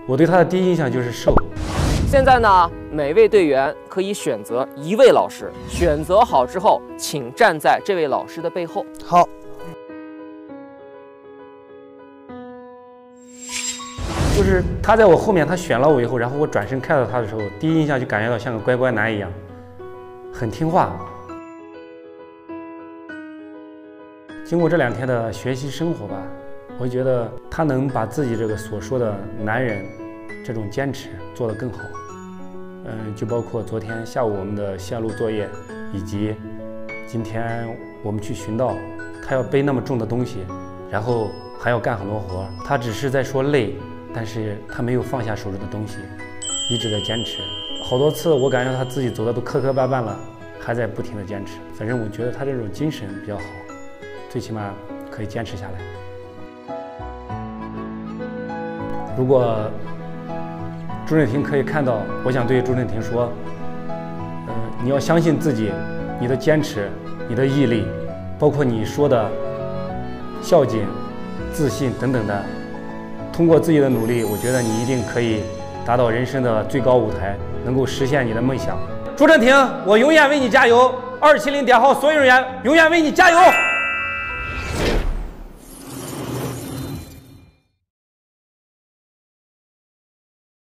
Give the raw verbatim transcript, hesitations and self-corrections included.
我对他的第一印象就是瘦。 现在呢，每位队员可以选择一位老师，选择好之后，请站在这位老师的背后。 好。 就是他在我后面，他选了我以后，然后我转身看到他的时候，第一印象就感觉到像个乖乖男一样，很听话。经过这两天的学习生活吧，我觉得他能把自己这个所说的男人这种坚持做得更好。嗯，就包括昨天下午我们的线路作业，以及今天我们去寻道，他要背那么重的东西，然后还要干很多活，他只是在说累。但是他没有放下手中的东西，一直在坚持。好多次我感觉他自己走的都磕磕绊绊了，还在不停的坚持。反正我觉得他这种精神比较好，最起码可以坚持下来。如果朱振廷可以看到，我想对朱振廷说，呃，你要相信自己，你的坚持，你的毅力，包括你说的孝敬、自信等等的。通过自己的努力，我觉得你一定可以达到人生的最高舞台，能够实现你的梦想。朱振廷，我永远为你加油！二七零点号所有人员永远为你加油！